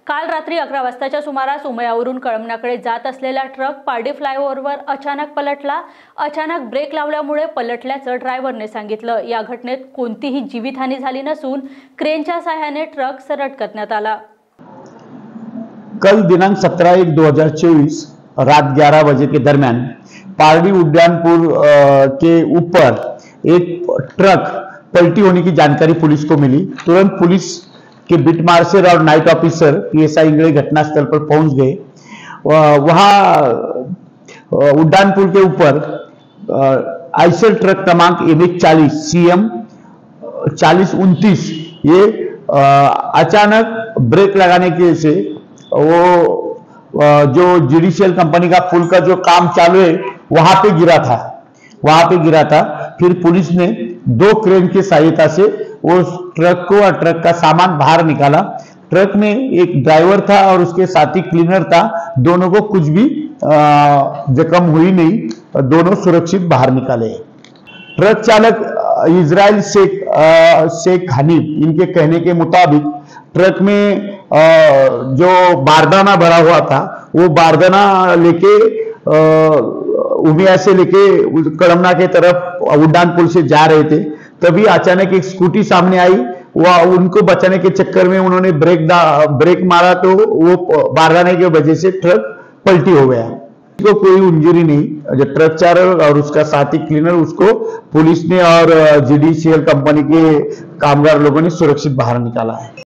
काल रात्री 11 वाजताच्या सुमारास उमयावरून कळमनाकडे जात असलेला ट्रक पारडी फ्लायओव्हरवर अचानक पलटला। अचानक ब्रेक लावल्यामुळे पलटल्याचं ड्रायव्हरने सांगितलं। या घटनेत कोणतीही जीवितहानी झाली नसून क्रेनच्या सहाय्याने ट्रक सरळ करण्यात आला। कल दिनांक 17/1/2024 रात 11 बजे के दरमियान पारडी उड्डानपुर के ऊपर एक ट्रक पलटी होने की जानकारी पुलिस को मिली। तुरंत पुलिस के बिट मार्शल और नाइट ऑफिसर पीएसआई इंगड़े घटनास्थल पर पहुंच गए। वहां उड्डानपुर के ऊपर आइसर ट्रक क्रमांक MH40 CM 4029 ये अचानक ब्रेक लगाने के से वो जो जुडिशियल कंपनी का पुल का जो काम चालू है वहां पे गिरा था। फिर पुलिस ने 2 क्रेन की सहायता से उस ट्रक को और ट्रक का सामान बाहर निकाला। ट्रक में एक ड्राइवर था और उसके साथी क्लीनर था। दोनों को कुछ भी जख्म हुई नहीं, दोनों सुरक्षित बाहर निकाले। ट्रक चालक इजराइल शेख हनीफ, इनके कहने के मुताबिक ट्रक में जो बारदाना भरा हुआ था वो बारदाना लेके उमिया से लेके कड़मना के तरफ उड्डानपुर से जा रहे थे। तभी अचानक एक स्कूटी सामने आई। वह उनको बचाने के चक्कर में उन्होंने ब्रेक मारा तो वो बारदाने की वजह से ट्रक पलटी हो गया। को कोई इंजरी नहीं। जो ट्रक चालक और उसका साथी क्लीनर, उसको पुलिस ने और जुडिशियल कंपनी के कामगार लोगों ने सुरक्षित बाहर निकाला है।